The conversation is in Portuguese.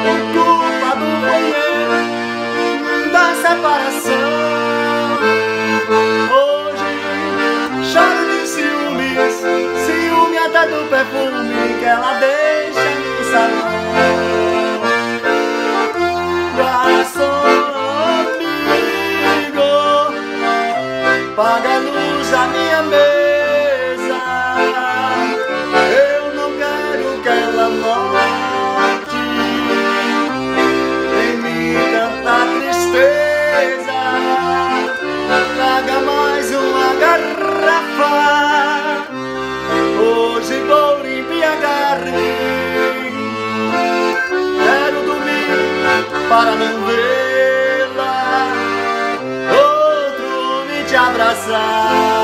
culpado foi ele da separação. Hoje choro de ciúmes, ciúme até do perfume que ela deixa no salão. Garçom amigo, paga a luz da minha mesa. Eu não quero que ela note em mim tanta tristeza. Traga mais uma garrafa, hoje vou embriagar-me. Quero dormir para não vê-la, outro homem te abraçar.